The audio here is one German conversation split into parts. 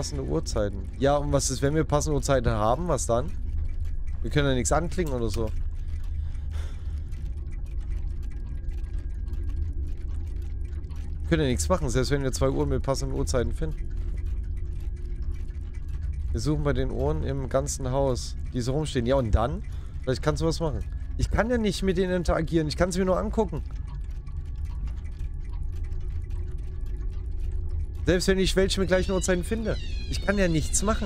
passende Uhrzeiten. Ja, und was ist, wenn wir passende Uhrzeiten haben? Was dann? Wir können ja nichts anklicken oder so. Wir können ja nichts machen, selbst wenn wir 2 Uhren mit passenden Uhrzeiten finden. Wir suchen bei den Uhren im ganzen Haus, die so rumstehen. Ja, und dann? Vielleicht kannst du was machen. Ich kann ja nicht mit denen interagieren. Ich kann es mir nur angucken. Selbst wenn ich welche mit gleichen Uhrzeiten finde. Ich kann ja nichts machen.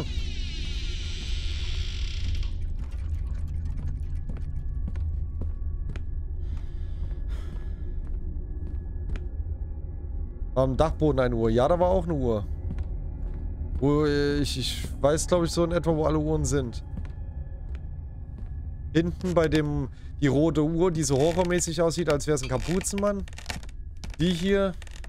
Am Dachboden eine Uhr. Ja, da war auch eine Uhr. Wo ich weiß, glaube ich, so in etwa, wo alle Uhren sind. Hinten bei dem, die rote Uhr, die so horrormäßig aussieht, als wäre es ein Kapuzenmann. Die hier.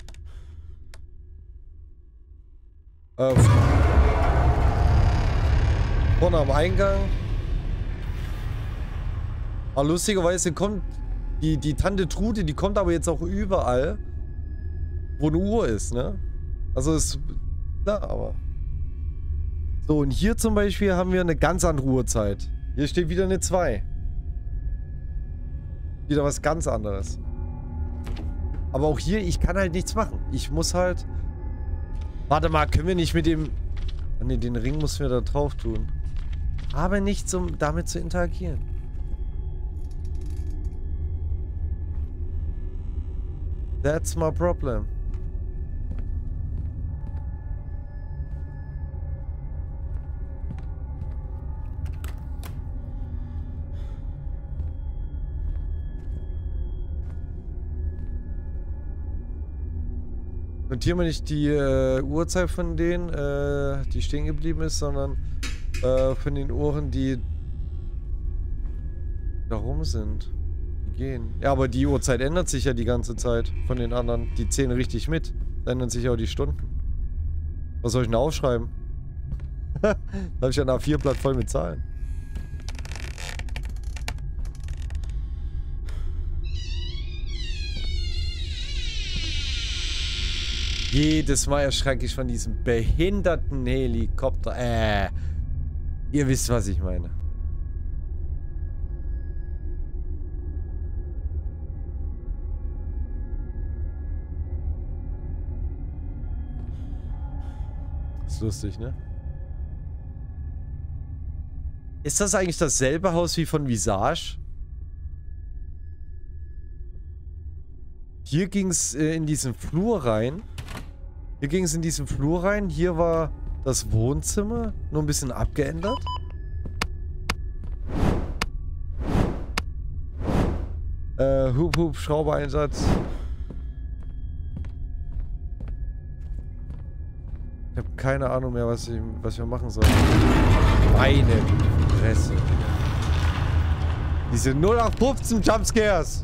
Vorne am Eingang. Aber lustigerweise kommt die Tante Trude, die kommt aber jetzt auch überall, wo eine Uhr ist, ne? Also ist klar, aber... So, und hier zum Beispiel haben wir eine ganz andere Uhrzeit. Hier steht wieder eine 2. Wieder was ganz anderes. Aber auch hier, ich kann halt nichts machen. Ich muss halt... Warte mal, können wir nicht mit dem... Ah, ne, den Ring müssen wir da drauf tun. Aber nichts, um damit zu interagieren. That's my problem. Notieren wir nicht die Uhrzeit von denen, die stehen geblieben ist, sondern von den Uhren, die da rum sind. Die gehen. Ja, aber die Uhrzeit ändert sich ja die ganze Zeit von den anderen. Die zählen richtig mit. Da ändern sich auch die Stunden. Was soll ich denn aufschreiben? Da habe ich ja ein A4-Blatt voll mit Zahlen. Jedes Mal erschrecke ich von diesem behinderten Helikopter. Ihr wisst, was ich meine. Ist lustig, ne? Ist das eigentlich dasselbe Haus wie von Visage? Hier ging es in diesen Flur rein. Hier war das Wohnzimmer. Nur ein bisschen abgeändert. Hubschrauber-Einsatz. Ich habe keine Ahnung mehr, was wir machen sollen. Meine Fresse. Diese 0815 Jumpscares.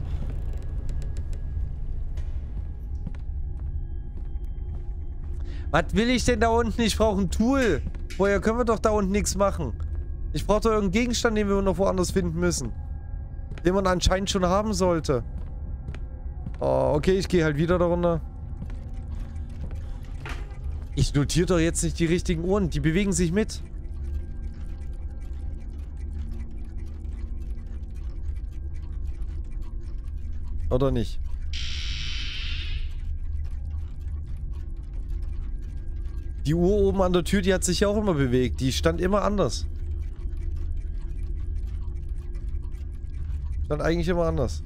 Was will ich denn da unten? Ich brauche ein Tool. Vorher können wir doch da unten nichts machen. Ich brauche doch irgendeinen Gegenstand, den wir noch woanders finden müssen. Den man anscheinend schon haben sollte. Oh, okay, ich gehe halt wieder da runter. Ich notiere doch jetzt nicht die richtigen Uhren. Die bewegen sich mit. Oder nicht? Die Uhr oben an der Tür, die hat sich ja auch immer bewegt. Die stand immer anders. Stand eigentlich immer anders.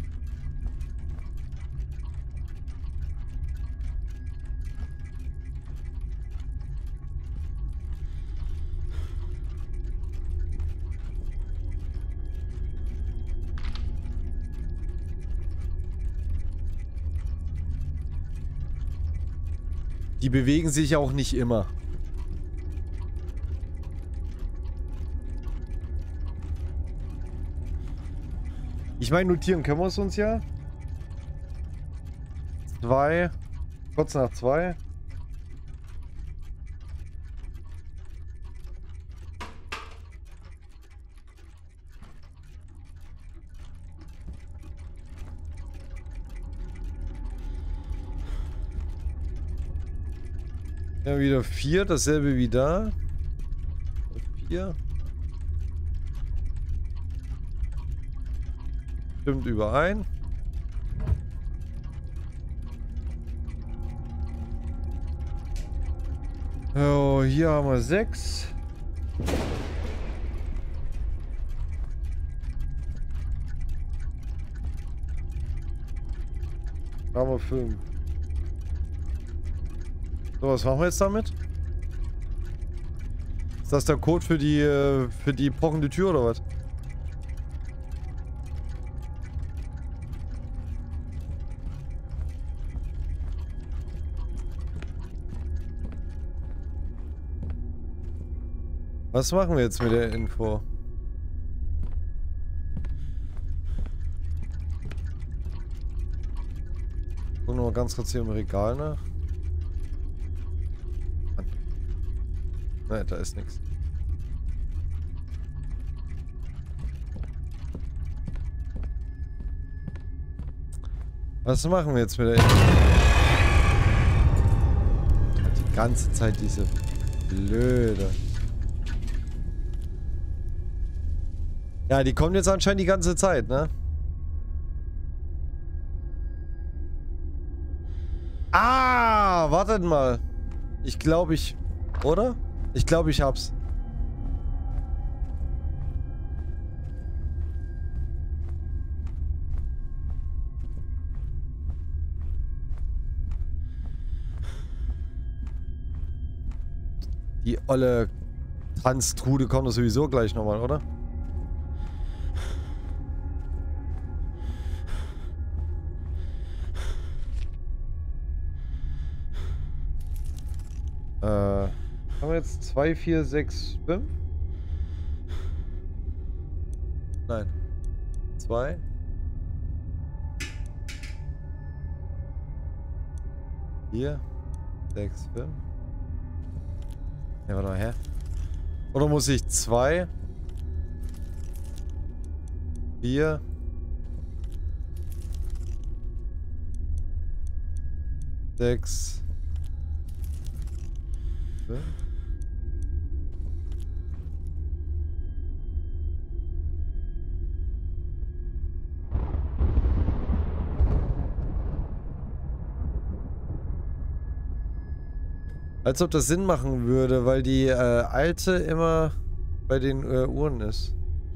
Die bewegen sich auch nicht immer. Ich meine, notieren können wir es uns ja. 2. Kurz nach 2. Ja, wieder 4, dasselbe wie da. 4. Stimmt überein. So, hier haben wir 6. Da haben wir 5. So, was machen wir jetzt damit? Ist das der Code für die pochende Tür oder was? Was machen wir jetzt mit der Info? Gucken wir mal ganz kurz hier im Regal nach. Nein, da ist nichts. Was machen wir jetzt mit der Info? Die ganze Zeit diese blöde. Ja, die kommt jetzt anscheinend die ganze Zeit, ne? Ah, wartet mal. Ich glaube, oder? Ich glaube, ich hab's. Die olle Tanztrude kommt sowieso gleich nochmal, oder? Haben wir jetzt 2, 4, 6, 5? Nein. 2. Hier. 6, 5. Ja, warte mal her. Oder muss ich 2? 4. 6. 5. Als ob das Sinn machen würde, weil die alte immer bei den Uhren ist.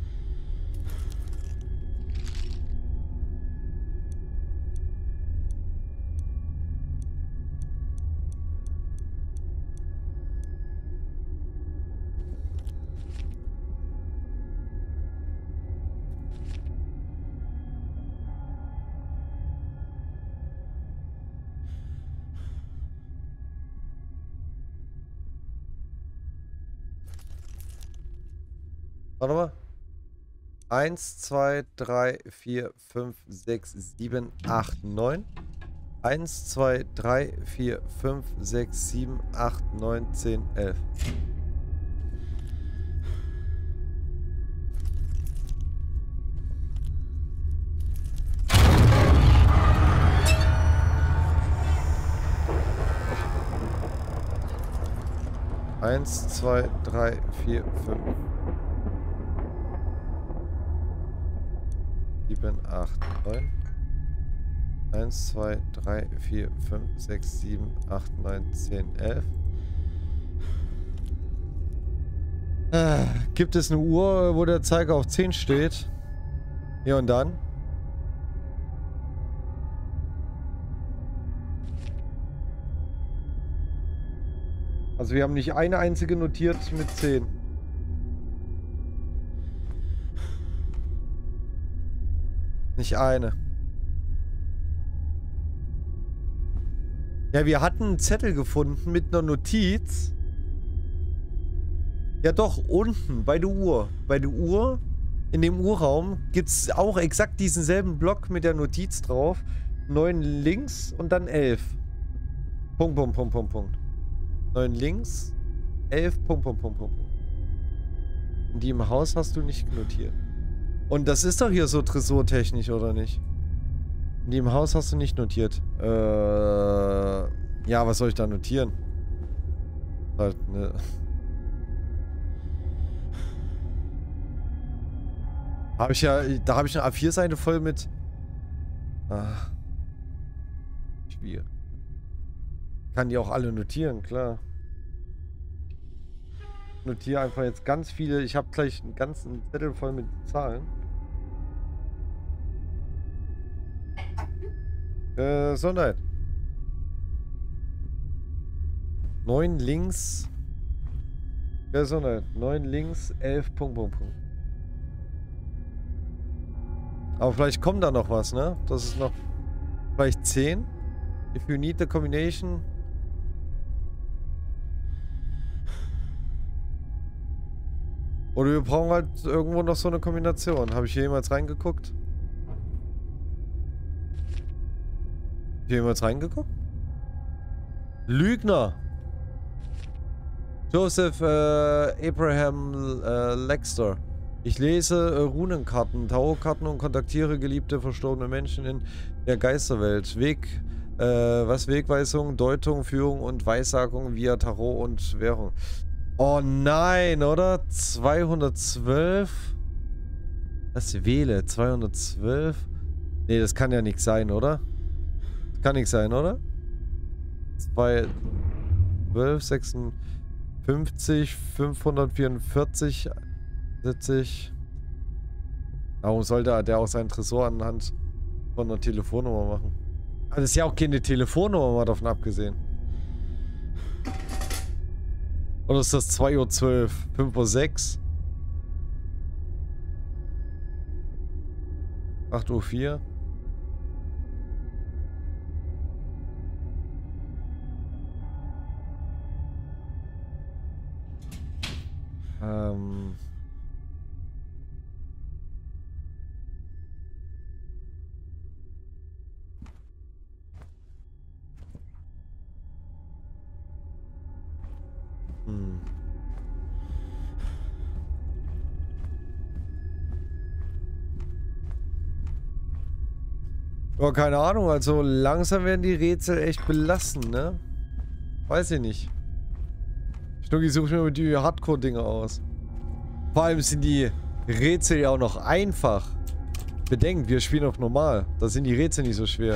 Warte mal. 1, 2, 3, 4, 5, 6, 7, 8, 9. 1, 2, 3, 4, 5, 6, 7, 8, 9, 10, 11. Eins, 2, 3, 4, 5. 7, 8, 9. 1, 2, 3, 4, 5, 6, 7, 8, 9, 10, 11. Gibt es eine Uhr, wo der Zeiger auf 10 steht? Ja, und dann? Also wir haben nicht eine einzige notiert mit 10. Nicht eine. Ja, wir hatten einen Zettel gefunden mit einer Notiz. Ja doch, unten bei der Uhr. Bei der Uhr, in dem Uhrraum, gibt es auch exakt diesen selben Block mit der Notiz drauf. 9 links und dann 11. Punkt, Punkt, Punkt, Punkt, Punkt. 9 links, 11, Punkt, Punkt, Punkt, Punkt. Und die im Haus hast du nicht notiert. Und das ist doch hier so tresortechnisch, oder nicht? Die im Haus hast du nicht notiert. Ja, was soll ich da notieren? Halt, ne. Habe ich ja, da habe ich eine A4-Seite voll mit. Ah, schwierig. Kann die auch alle notieren, klar. Notiere einfach jetzt ganz viele. Ich habe gleich einen ganzen Zettel voll mit Zahlen. Gesundheit. 9 links. Gesundheit. 9 links, 11 Punkt, Punkt, Punkt. Aber vielleicht kommt da noch was, ne? Das ist noch vielleicht 10. If you need the combination. Oder wir brauchen halt irgendwo noch so eine Kombination. Habe ich hier jemals reingeguckt? Hier jemals reingeguckt? Lügner! Joseph Abraham Lexter. Ich lese Runenkarten, Tarotkarten und kontaktiere geliebte verstorbene Menschen in der Geisterwelt. Wegweisung, Deutung, Führung und Weissagung via Tarot und Währung. Oh nein, oder? 212? Was wähle? 212? Nee, das kann ja nichts sein, oder? Das kann nichts sein, oder? 212, 56, 544, 70. Warum sollte der auch seinen Tresor anhand von einer Telefonnummer machen? Also das ist ja auch keine Telefonnummer, mal davon abgesehen. Oder ist das 2:12 Uhr? 5:06 Uhr? 8:04 Uhr? Ja, keine Ahnung, also langsam werden die Rätsel echt belastend, ne? Weiß ich nicht. Schnucki, such mir die Hardcore-Dinge aus. Vor allem sind die Rätsel ja auch noch einfach. Bedenkt, wir spielen auf normal. Da sind die Rätsel nicht so schwer.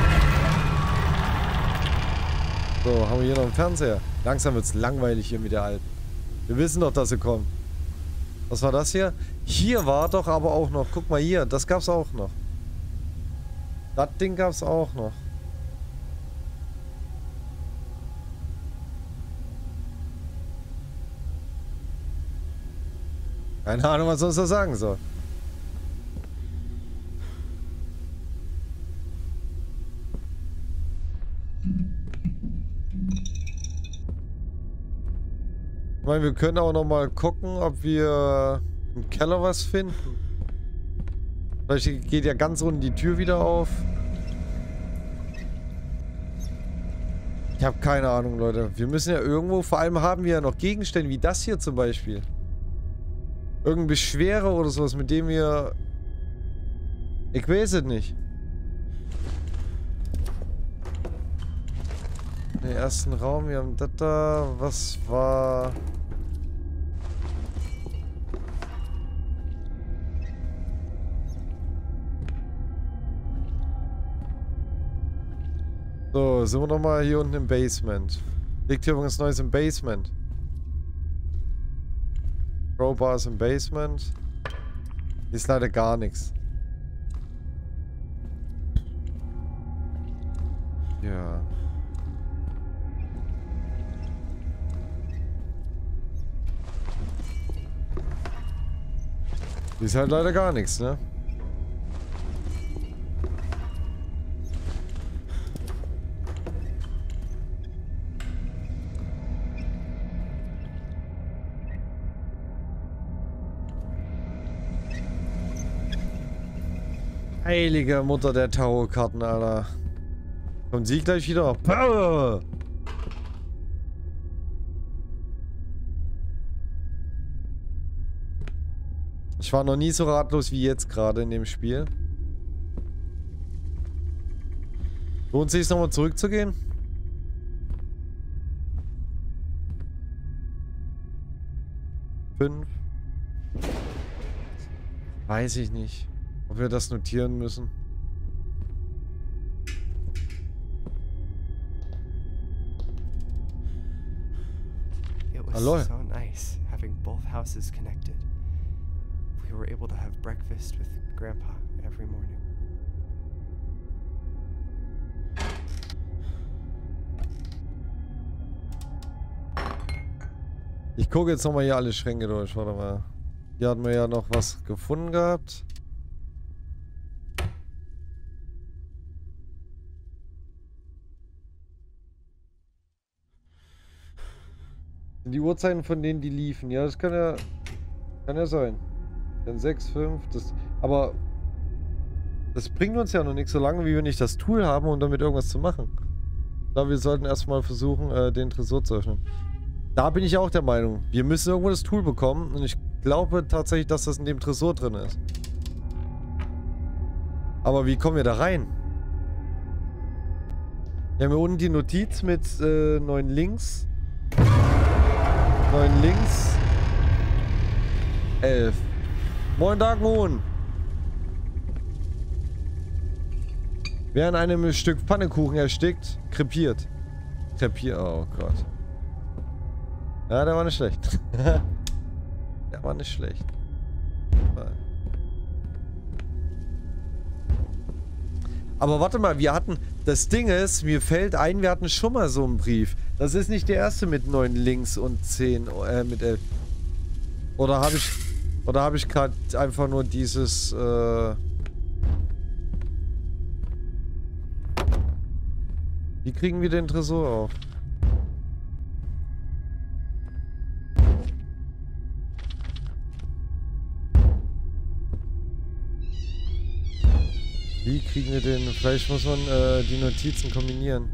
So, haben wir hier noch einen Fernseher. Langsam wird's langweilig hier mit der Alten. Wir wissen doch, dass sie kommt. Was war das hier? Hier war doch aber auch noch. Guck mal hier, das gab's auch noch. Das Ding gab's auch noch. Keine Ahnung, was sonst da sagen soll. Ich meine, wir können auch noch mal gucken, ob wir im Keller was finden. Vielleicht geht ja ganz unten die Tür wieder auf. Ich habe keine Ahnung, Leute. Wir müssen ja irgendwo, vor allem haben wir ja noch Gegenstände wie das hier zum Beispiel. Irgendein Beschwerer oder sowas, mit dem wir... Ich weiß es nicht. Den ersten Raum, wir haben das da. Was war... So, sind wir nochmal hier unten im Basement. Liegt hier irgendwas Neues im Basement? Crowbars im Basement. Hier ist leider gar nichts. Ja. Hier ist halt leider gar nichts, ne? Heilige Mutter der Tarotkarten, Alter. Kommt sie gleich wieder? Power! Ich war noch nie so ratlos wie jetzt gerade in dem Spiel. Lohnt sich es nochmal zurückzugehen? 5. Weiß ich nicht, ob wir das notieren müssen. It was Hallo. so nice having both houses connected. We were able to have breakfast with Grandpa every morning. Ich gucke jetzt nochmal hier alle Schränke durch. Warte mal. Hier hatten wir ja noch was gefunden gehabt. Die Uhrzeiten von denen, die liefen. Ja, das kann ja sein. Dann 6, 5. Aber das bringt uns ja noch nichts, solange wie wir nicht das Tool haben, um damit irgendwas zu machen. Ich glaube, wir sollten erstmal versuchen, den Tresor zu öffnen. Da bin ich auch der Meinung. Wir müssen irgendwo das Tool bekommen. Und ich glaube tatsächlich, dass das in dem Tresor drin ist. Aber wie kommen wir da rein? Wir haben hier unten die Notiz mit 9 Links. 9 links. 11. Moin Tag, Moon. Wer an einem Stück Pfannekuchen erstickt, krepiert. Oh Gott. Ja, der war nicht schlecht. Der war nicht schlecht. Aber warte mal, wir hatten... Das Ding ist, mir fällt ein, wir hatten schon mal so einen Brief. Das ist nicht der erste mit 9 links und 10, mit 11. Oder habe ich gerade einfach nur dieses, Wie kriegen wir den Tresor auf? Wie kriegen wir den? Vielleicht muss man die Notizen kombinieren.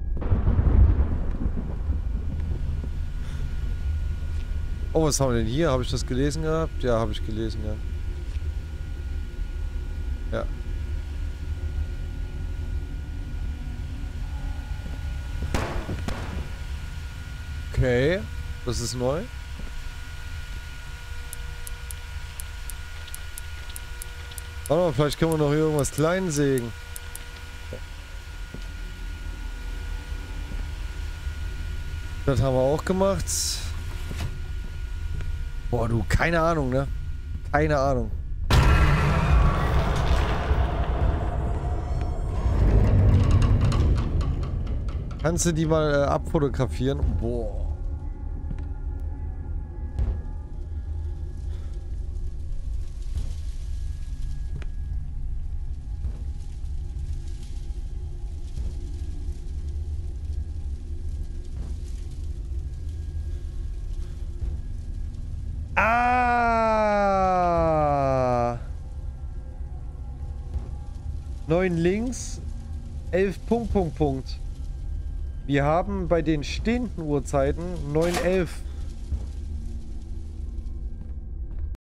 Oh, was haben wir denn hier? Habe ich das gelesen gehabt? Ja, habe ich gelesen, ja. Ja. Okay, das ist neu. Warte mal, vielleicht können wir noch irgendwas klein sägen. Das haben wir auch gemacht. Boah, du, keine Ahnung, ne? Keine Ahnung. Kannst du die mal abfotografieren? Boah. Ah! 9 links, 11 Punkt. Wir haben bei den stehenden Uhrzeiten 9, 11